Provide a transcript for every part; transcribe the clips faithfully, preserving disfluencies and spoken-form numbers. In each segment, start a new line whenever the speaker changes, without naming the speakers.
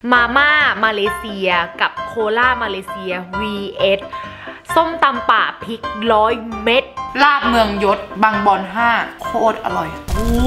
มาม่ามาเลเซียกับโคลามาเลเซีย วี เอส ส้มตำป่าพริกร้อยเม็ดลาบเมืองยศบางบอนห้าโคตรอร่อยโอ้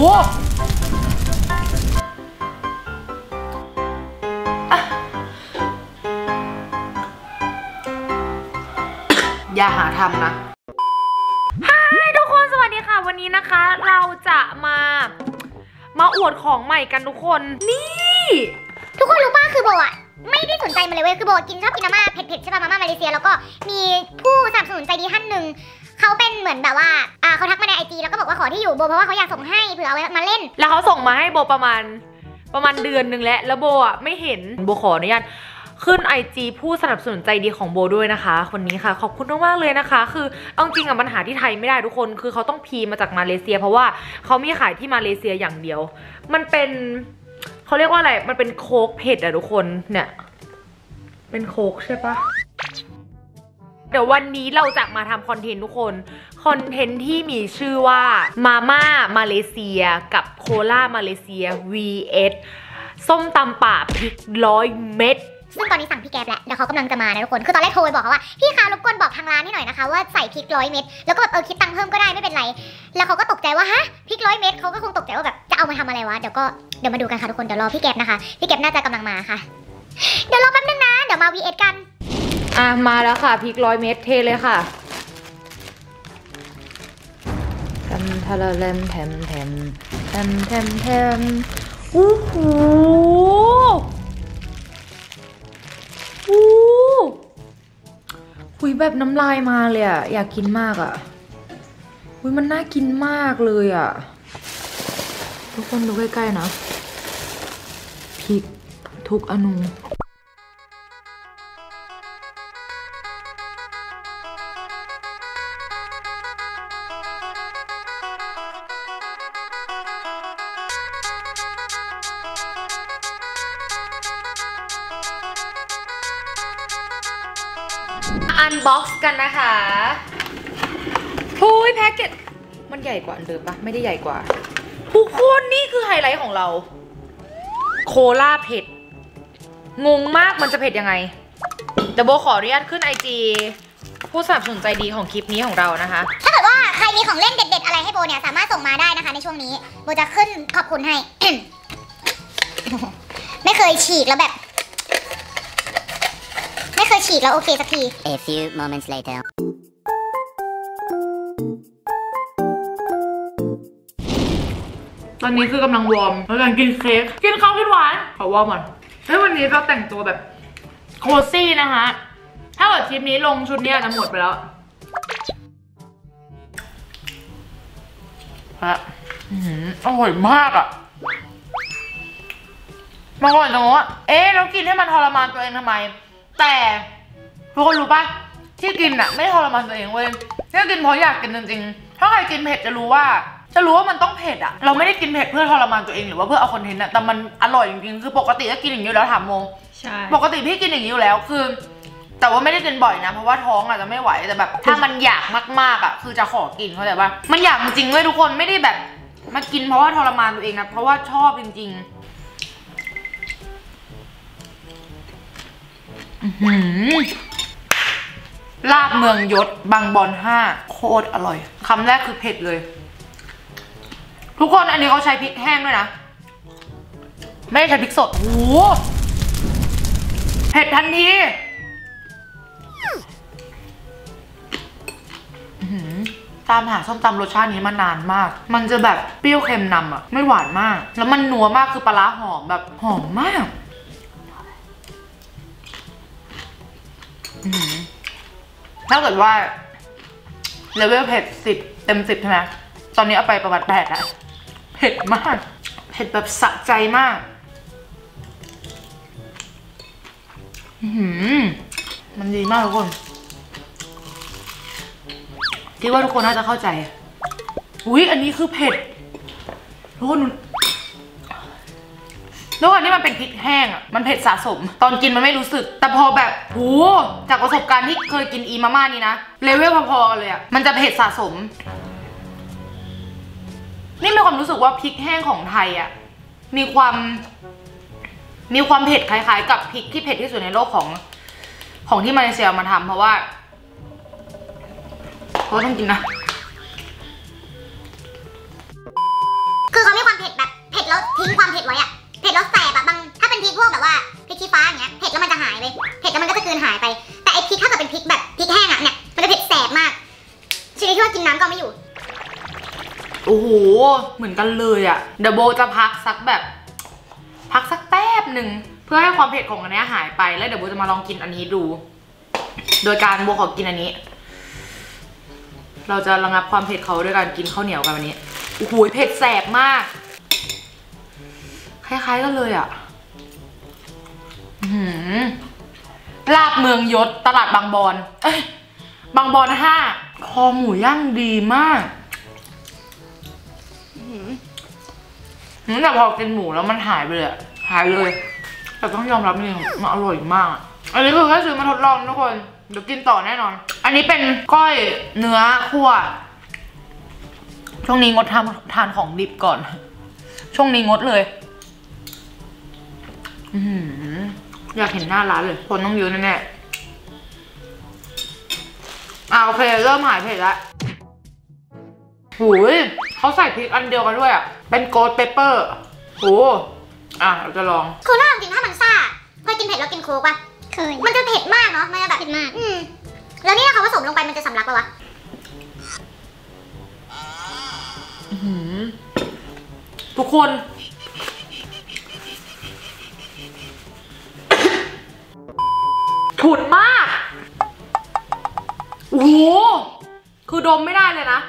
อย่าหาทำนะฮายทุกคนสวัสดีค่ะวันนี้นะคะเราจะมามาอวดของใหม่กันทุกคนนี่
ทุกคนรู้ป่ะคือโบอ่ะไม่ได้สนใจมันเลยเว้ยคือโบกินชอบกินมาม่าเผ็ดๆใช่ป่ะมาม่ามาเลเซียแล้วก็มีผู้สนับสนุนใจดีท่านหนึ่งเขาเป็นเหมือนแบบว่าอ่าเขาทักมาในไอจีแล้วก็บอกว่าขอที่อยู่โบเพราะว่าเขาอยากส่งให้เผื่อเอาไว้มาเล่น
แล้วเขาส่งมาให้โบประมาณประมาณเดือนหนึ่งแล้วแล้วโบอ่ะไม่เห็นโบขออนุญาตขึ้น ไอ จี ผู้สนับสนุนใจดีของโบด้วยนะคะคนนี้ค่ะขอบคุณมากๆเลยนะคะคือเอาจริงอะมันหาที่ไทยไม่ได้ทุกคนคือเขาต้องพีมาจากมาเลเซียเพราะว่าเขามีขายที่มาเลเซียอย่างเดียวมันเป็นเขาเรียกว่าอะไรมันเป็นโค้กเผ็ดอะทุกคนเนี่ยเป็นโค้กใช่ปะเดี๋ยววันนี้เราจะมาทำคอนเทนต์ทุกคนคอนเทนต์ที่มีชื่อว่ามาม่ามาเลเซียกับโคลามาเลเซีย วี เอส ส้มตำป่าพริกร้อยเม็ด
ซึ่งตอนนี้สั่งพี่แก๊ปแล้วเดี๋ยวเขากำลังจะมานะทุกคนคือตอนแรกโทรไปบอกเขาว่าพี่คะรบกวนบอกทางร้านนี่หน่อยนะคะว่าใส่พริกร้อยเม็ดแล้วก็แบบเออคิดตังค์เพิ่มก็ได้ไม่เป็นไรแล้วเขาก็ตกใจว่าฮะพริกร้อยเม็ดเขาก็คงตกใจว่าแบบจะเอามาทำอะไรวะเดี๋ยวก็เดี๋ยวมาดูกันค่ะทุกคนเดี๋ยวรอพี่แก๊ปนะคะพี่แก๊ปน่าจะกำลังมาค่ะเดี๋ยวรอแป๊บนึงนะเดี๋ยวมา วี เอส กัน
อ่ะมาแล้วค่ะพริกร้อยเม็ดเทเลยค่ะแทมทะเลเลมแทมแทมแทมแทมแทมอู้หูอู้หุยแบบน้ำลายมาเลยอะอยากกินมากอะหุยมันน่ากินมากเลยอะทุกคนดูใกล้ๆนะพริกทุกอนูอันบ็อกซ์กันนะคะหุยแพ็กเกจมันใหญ่กว่าอันเดิมปะไม่ได้ใหญ่กว่าทุกคนนี่คือไฮไลท์ของเราโคลาเผ็ดงงมากมันจะเผ็ดยังไงเดี๋ยวโบขออนุญาตขึ้น ไอ จี ผู้สนับสนุนใจดีของคลิปนี้ของเรานะคะ
ถ้าเกิดว่าใครมีของเล่นเด็ดๆอะไรให้โบเนี่ยสามารถส่งมาได้นะคะในช่วงนี้โบจะขึ้นขอบคุณให้ ไม่เคยฉีกแล้วแบบไม่เคยฉีกแล้วโอเคสักที
A few moments later
ตอนนี้คือกำลังวอร์มกำลังกินเค้กกินข้าวกินหวานขอวอร์มก่อนเฮ้ยวันนี้เราแต่งตัวแบบโคซี่นะคะถ้าเกิดคลิปนี้ลงชุดนี้จะหมดไปแล้วฮะอร่อยมากอ่ะมาก่อนจังวะเอ๊ะเรากินให้มันทรมานตัวเองทำไมแต่ทุกคนรู้ปะที่กินอะไม่ทรมานตัวเองเว้ยที่กินเพราะอยากกินจริงๆถ้าใครกินเผ็ดจะรู้ว่าจะรู้ว่ามันต้องเผ็ดอะเราไม่ได้กินเผ็ดเพื่อทรมานตัวเองหรือว่าเพื่อเอาคอนเทนต์อะแต่มันอร่อยจริงๆคือปกติก็กินอย่างนี้อยู่แล้วถามโมใช่ปกติพี่กินอย่างนี้อยู่แล้วคือแต่ว่าไม่ได้กินบ่อยนะเพราะว่าท้องอาจจะไม่ไหวแต่แบบถ้ามันอยากมากๆอะคือจะขอกินเข้าใจปะมันอยากจริงๆเว้ยทุกคนไม่ได้แบบมากินเพราะว่าทรมานตัวเองนะเพราะว่าชอบจริงๆลาบเมืองยศบางบอนห้าโคตรอร่อยคำแรกคือเผ็ดเลยทุกคนอันนี้เขาใช้พริกแห้งด้วยนะไม่ได้ใช้พริกสดโอ้โหเผ็ดทันทีตามหาส้มตำรสชาตินี้มานานมากมันจะแบบเปรี้ยวเค็มนำอ่ะไม่หวานมากแล้วมันนัวมากคือปลาร้าหอมแบบหอมมากถ้าเกิดว่าเลเวลเผ็ดสิบเต็มสิบใช่ไหมตอนนี้เอาไปประมาณแปดแล้วเผ็ดมากเผ็ดแบบสะใจมากมันดีมากทุกคนคิดว่าทุกคนน่าจะเข้าใจอุ้ยอันนี้คือเผ็ดทุกคนด้วยความที่มันเป็นพริกแห้งอ่ะมันเผ็ดสะสมตอนกินมันไม่รู้สึกแต่พอแบบโหจากประสบการณ์ที่เคยกินอีมาม่านี่นะเลเวลพอๆกันเลยอ่ะมันจะเผ็ดสะสมนี่มีความรู้สึกว่าพริกแห้งของไทยอ่ะมีความมีความเผ็ดคล้ายๆกับพริกที่เผ็ดที่สุดในโลกของของที่มาเลเซียมาทำเพราะว่าเพราะต้องกินนะ
คือเขามีความเผ็ดแบบเผ็ดแล้วทิ้งความเผ็ดไว้อะเผ็ดแล้วแสบอะบางถ้าเป็นพริกพวกแบบว่าพริกชี้ฟ้าอย่างเงี้ยเผ็ดแล้วมันจะหายไปเผ็ดแล้วมันก็จะกลืนหายไปแต่ไอพริกถ้าเกิดเป็นพริกแบบพริกแห้งอะเนี่ยมันจะเผ็ดแสบมากชนิดที่ว่ากินน้ำก็ไม่อยู่
โอ้โหเหมือนกันเลยอะเดี๋ยวโบจะพักสักแบบพักสักแป๊บหนึ่งเพื่อให้ความเผ็ดของอันนี้หายไปแล้วเดี๋ยวโบจะมาลองกินอันนี้ดู โดยการโบขอกินอันนี้เราจะระงับความเผ็ดเขาด้วยการกินข้าวเหนียวกันวันนี้โอ้โหเผ็ดแสบมากคล้ายๆกันเลยอ่ะหืมลาบเมืองยศตลาดบางบอนเอ้ยบางบอนห้าคอหมูย่างดีมากหืมแต่พอกินหมูแล้วมันหายไปเลยหายเลยแต่ต้องยอมรับจริงๆมันอร่อยมากอันนี้คือแค่ซื้อมาทดลองทุกคนเดี๋ยวกินต่อแน่นอนอันนี้เป็นก้อยเนื้อคั่วช่วงนี้งดทำทานของดิบก่อนช่วงนี้งดเลยอืออยากเห็นหน้าร้านเลยคนต้องเยอะแน่ๆอ่าโอเคเริ่มหายเผ็ดแล้วหูยเขาใส่พริกอันเดียวกันด้วยอ่ะเป็นโกดเปเปอร์โหอ่ะเราจะลอง
โคล่าจริงถ้ามันซ่าเคยกินเผ็ดแล้วกินโค้กป่ะเคยมันจะเผ็ดมากเนาะมันจะแบบเผ็ดมากอืมแล้วนี่เขาผสมลงไปมันจะสำลักปะวะ
ทุกคนฉุนมากโอ้โหคือดมไม่ได้เลยนะ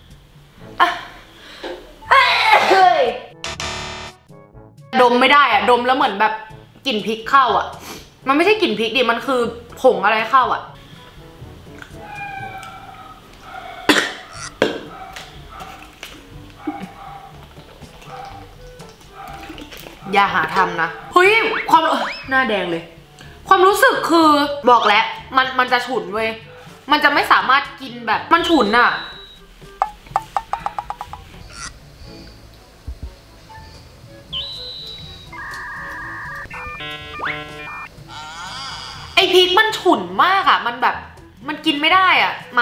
เฮ้ยดมไม่ได้อะดมแล้วเหมือนแบบกลิ่นพริกเข้าอะมันไม่ใช่กลิ่นพริกดิมันคือผงอะไรเข้าอะอย่าหาทำนะเฮ้ยความหน้าแดงเลยความรู้สึกคือบอกแล้วมันมันจะฉุนเว้ยมันจะไม่สามารถกินแบบมันฉุนอะไอพริกมันฉุนมากอะมันแบบมันกินไม่ได้อะมา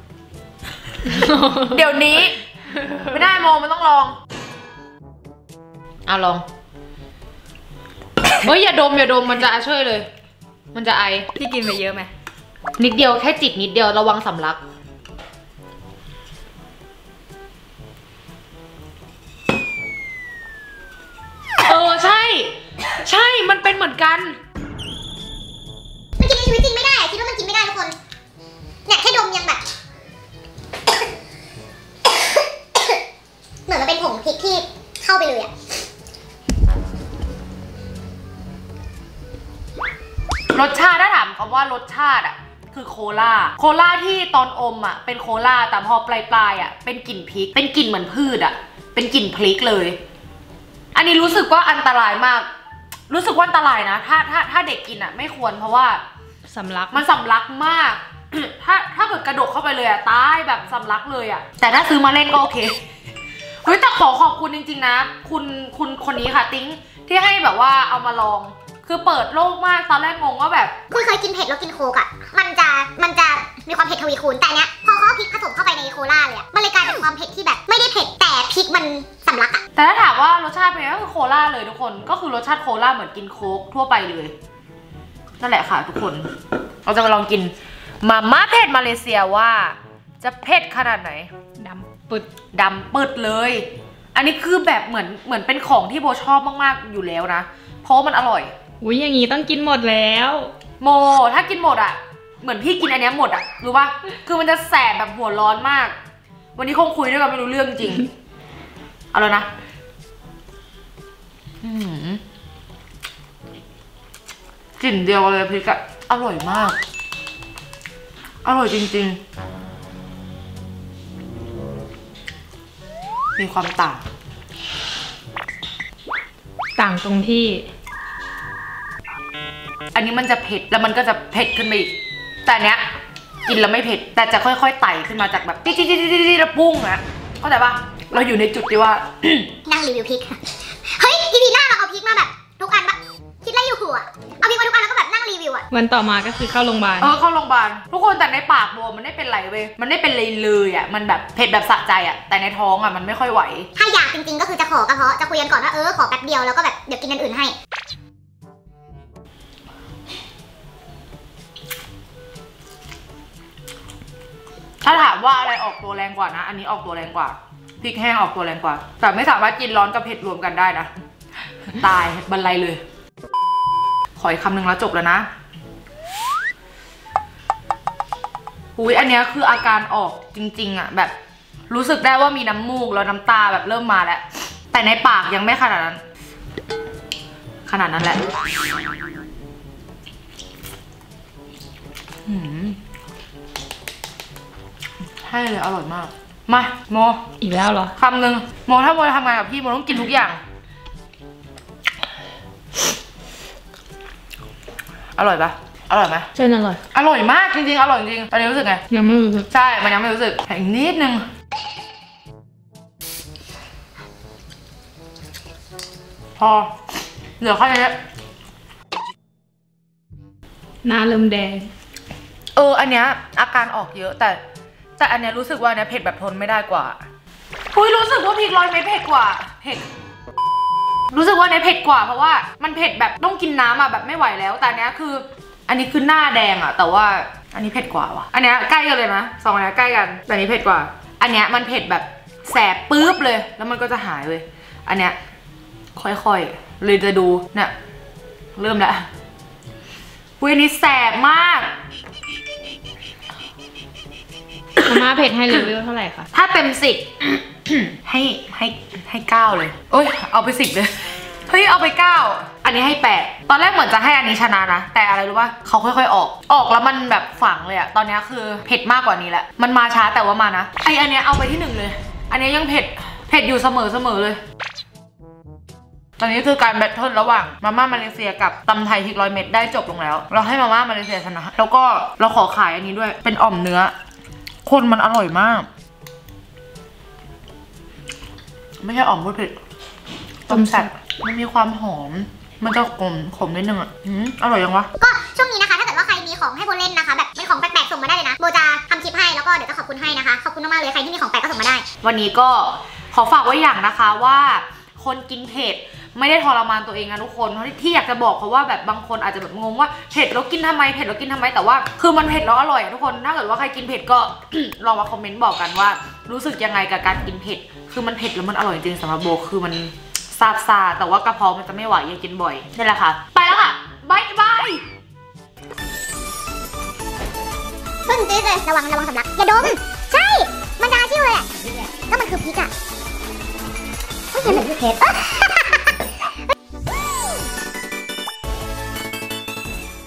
เดี๋ยวนี้ไม่ได้โมมันต้องลองเอาลองเฮ้ยอย่าดมอย่าดมมันจะอาช่วยเลยมันจะไอพี่กินไปเยอะไหมนิดเดียวแค่จิบนิดเดียวระวังสำลักเออใช่ใช่มันเป็นเหมือนกัน
มันกินในชีวิตจริงไม่ได้อะคิดว่ามันกินไม่ได้ทุกคนเนี่ยแค่ดมยังแบบเหมือนมันเป็นผงพริกที่เข้าไปเลยอะ
รสชาติถ้าถามคำว่ารสชาติอ่ะคือโคลาโคลาที่ตอนอมอ่ะเป็นโคลาแต่พอปลายปลายอ่ะเป็นกลิ่นพริกเป็นกลิ่นเหมือนพืชอ่ะเป็นกลิ่นพริกเลยอันนี้รู้สึกว่าอันตรายมากรู้สึกว่าอันตรายนะถ้าถ้าถ้าเด็กกินอ่ะไม่ควรเพราะว่าสำลักมันสำลักมาก ถ้าถ้าเกิดกระดกเข้าไปเลยอ่ะตายแบบสำลักเลยอ่ะแต่ถ้าซื้อมาเล่นก็โอเคเฮ้ยแต่ขอขอบคุณจริงๆนะคุณคุณคนนี้ค่ะติ้งที่ให้แบบว่าเอามาลองคือเปิดโลกมากตอนแรกงงว่าแบบ
คือเคยกินเผ็ดแล้วกินโค้กอ่ะมันจะมันจะมีความเผ็ดทวีคูณแต่เนี้ยพอเขาพริกผสมเข้าไปในโคลาเลยอ่ะมันเลยกลายเป็นความเผ็ดที่แบบไม่ได้เผ็ดแต่พริกมันสำลักอ่ะ
แต่ถ้าถามว่ารสชาติเป็นไงก็คือโคลาเลยทุกคนก็คือรสชาติโคลาเหมือนกินโค้กทั่วไปเลยนั่นแหละค่ะทุกคนเราจะมาลองกินมาม่าเผ็ดมาเลเซียว่าจะเผ็ดขนาดไหนดำปึดดำปึดเลยอันนี้คือแบบเหมือนเหมือนเป็นของที่โบชอบมากๆอยู่แล้วนะเพราะมันอร่อย
อุ้ยอย่างงี้ต้องกินหมดแล้ว
โมถ้ากินหมดอ่ะเหมือนพี่กินอันนี้หมดอ่ะรู้ป่ะคือมันจะแสบแบบหัวร้อนมากวันนี้คงคุยด้วยกันไม่รู้เรื่องจริง เอาแล้วนะกลิ่นเดียวเลยพริกอะอร่อยมากอร่อยจริงๆมีความต่าง
ต่างตรงที่
อันนี้มันจะเผ็ดแล้วมันก็จะเผ็ดขึ้นไปอีกแต่เนี้ยกินแล้วไม่เผ็ดแต่จะค่อยๆไต่ขึ้นมาจากแบบจิ๊ดจิ๊ดจิ๊ดจิ๊ดแล้วปุ้งนะเข้าใจปะเราอยู่ในจุดที่ว่า
นั่งรีวิวพริกเฮ้ยอีพีหน้าเราเอาพริกมาแบบทุกอันปะคิดอยู่อะเอาพริกมาทุกอันแล้วก็แบบนั่งรีวิวอะ
วันต่อมาก็คือเข้าโรงพยาบาล
เออเข้าโรงพยาบาลทุกคนแต่ในปากโบมันไม่เป็นไรเว้ยมันไม่เป็นเลยเลยอ่ะมันแบบเผ็ดแบบสะใจอ่ะแต่ในท้องอ่ะมันไม่ค่อยไหว
ถ้าอยากจริงๆก็คือจะขอกระเพาะจะคุยกันก่อนว่าเออขอแป๊บเดียวแล้วก็แบบเดี๋ยวกินอันอื่นให้
ถ้าถามว่าอะไรออกตัวแรงกว่านะอันนี้ออกตัวแรงกว่าพริกแห้งออกตัวแรงกว่าแต่ไม่สามารถกินร้อนกับเผ็ดรวมกันได้นะตายบรรลัยเลยขออีกคำหนึ่งแล้วจบแล้วนะอุ้ยอันนี้คืออาการออกจริงๆอ่ะแบบรู้สึกได้ว่ามีน้ำมูกแล้วน้ำตาแบบเริ่มมาแล้วแต่ในปากยังไม่ขนาดนั้นขนาดนั้นแหละหืมให้เลยอร่อยมากมาโม
อีกแล้วเหรอ
คำหนึ่งโมถ้าโมทำงานกับพี่โมต้องกินทุกอย่างอร่อยปะอร่อยไหม
เส้นอร่อย
อร่อยมากจริงๆอร่อยจริงตอนนี้รู้สึกไง
ยังไม่รู้สึก
ใช่ มันยังไม่รู้สึกอีกนิดนึงพอเหลือแค่นี้
หน้าเริ่มแดง
เอออันเนี้ยอาการออกเยอะแต่แต่อันเนี้ยรู้สึกว่าอันเนี้ยเผ็ดแบบทนไม่ได้กว่าคุยรู้สึกว่าพริกร้อยเม็ดเผ็ดกว่าเผ็ดรู้สึกว่าเนี้ยเผ็ดกว่าเพราะว่ามันเผ็ดแบบต้องกินน้ำอ่ะแบบไม่ไหวแล้วแต่อันเนี้ยคืออันนี้คือหน้าแดงอ่ะแต่ว่าอันนี้เผ็ดกว่าว่ะอันเนี้ยใกล้กันเลยนะสองอันเนี้ยใกล้กันแต่อันนี้เผ็ดกว่าอันเนี้ยมันเผ็ดแบบแสบปึ๊บเลยแล้วมันก็จะหายเลยอันเนี้ยค่อยๆเลยจะดูเนี่ยเริ่มแล้วอุ้ยอันนี้แสบมาก
มาม่าเผ็ดให้เลเวลเท่าไหร่คะ
ถ้าเต็มสิบ ให้ให้ให้เก้าเลยโอ้ยเอาไปสิบเลยเฮ้ยเอาไปเก้าอันนี้ให้แปดตอนแรกเหมือนจะให้อันนี้ชนะนะแต่อะไรรู้ป่ะเขาค่อยๆออกออกแล้วมันแบบฝังเลยอะตอนนี้คือเผ็ดมากกว่านี้แหละมันมาช้าแต่ว่ามานะไออันเนี้ยเอาไปที่หนึ่งเลยอันนี้ยังเผ็ดเผ็ดอยู่เสมอเสมอเลยตอนนี้คือการแบทเทิลระหว่างมาม่ามาเลเซียกับตำไทยพริกร้อยเม็ดได้จบลงแล้วเราให้มาม่ามาเลเซียชนะแล้วก็เราขอขายอันนี้ด้วยเป็นอ่อมเนื้อคนมันอร่อยมากไม่ใช่อ่อมพูดผิดต้มแซ่บมันมีความหอมมันจะขมขมนิดนึงอ่ะอืมอร่อยยังวะ
ก็ช่วงนี้นะคะถ้าเกิดว่าใครมีของให้โบเล่นนะคะแบบเป็นของแปลกๆส่งมาได้เลยนะโบจะทำคลิปให้แล้วก็เดี๋ยวจะขอบคุณให้นะคะขอบคุณมากๆเลยใครที่มีของแปลกก็ส่งมาได้
วันนี้ก็ขอฝากไว้อย่างนะคะว่าคนกินเผ็ดไม่ได้ทรมานตัวเองนะทุกคนที่อยากจะบอกเพราะว่าแบบบางคนอาจจะแบบงงว่าเผ็ดแล้วกินทำไมเผ็ดแล้วกินทำไมแต่ว่าคือมันเผ็ดแล้วอร่อยทุกคนถ้าเกิดว่าใครกินเผ็ดก็ ลองมาคอมเมนต์บอกกันว่ารู้สึกยังไงกับการกินเผ็ดคือมันเผ็ดแล้วมันอร่อยจริงสำหรับโบคือมันซาบซาแต่ว่ากระเพาะมันจะไม่ไหวอย่ากินบ่อยนี่แหละค่ะไปแล้วค่ะบายบาย
เพิ่งซื้อเลยระวังระวังสำลักอย่าดมใช่มันจะอาชิวเลยอ่ะก็มันคือพริกอ่ะไม่เห็นเหมือนเผ็ด